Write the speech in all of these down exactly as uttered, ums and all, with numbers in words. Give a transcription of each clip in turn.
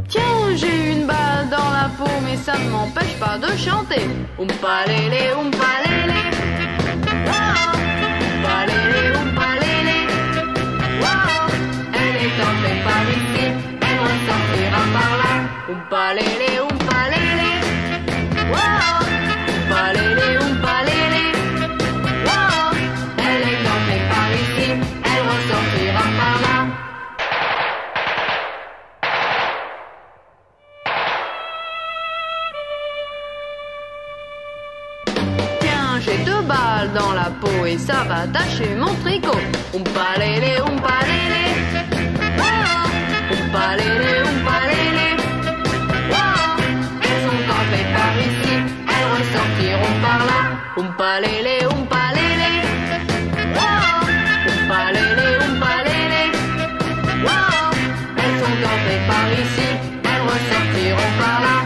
Tiens, j'ai une balle dans la peau, mais ça ne m'empêche pas de chanter. Oompa lélé, oompa lélé. Wow. Oompa lélé, oompa lélé. Wow. Elle est entrée par ici, elle ressortira par là. Oompa lélé, oompa lélé. Wow. Oompa lélé, oompa lélé. Wow. Elle est entrée par ici, elle ressortira par là. J'ai deux balles dans la peau et ça va tacher mon tricot. Oompa lélé, oompa lélé. Wow. Oompa lélé, oompa lélé. Wow. Elles sont campées par ici, elles ressortiront par là. Oompa lélé, oompa lélé. Wow. Oompa lélé, oompa lélé. Wow. Elles sont campées par ici, elles ressortiront par là.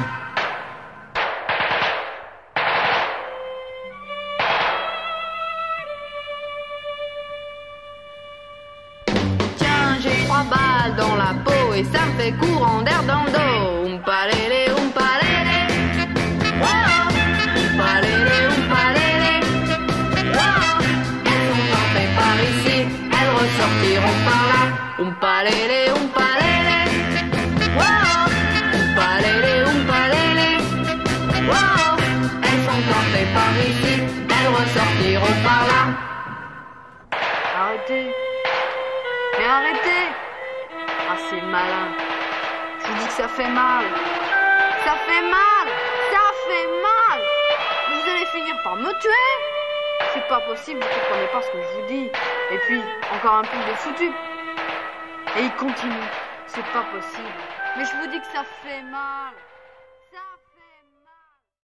J'ai trois balles dans la peau et ça me fait courant d'air dans le dos. Oompa lélé, oompa lélé. Wow. Oompa lélé, oompa lélé. Wow. Elles sont campées par ici, elles ressortiront par là. Oompa lélé, oompa lélé. Wow. Oompa lélé, oompa lélé. Wow. Elles sont campées par ici, elles ressortiront par là. Arrêtez. Mais arrêtez! Ah, c'est malin. Je vous dis que ça fait mal. Ça fait mal! Ça fait mal! Vous allez finir par me tuer! C'est pas possible, vous comprenez pas ce que je vous dis. Et puis, encore un peu de foutu. Et il continue. C'est pas possible. Mais je vous dis que ça fait mal.